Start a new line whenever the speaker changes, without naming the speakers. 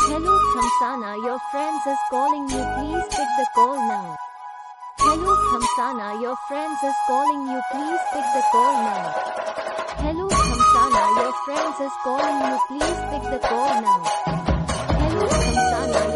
Hello Khamsana, your friends is calling you, please pick the call now. Hello Khamsana, your friends is calling you, please pick the call now. Hello Khamsana, your friends is calling you, please pick the call now. Hello Khamsana,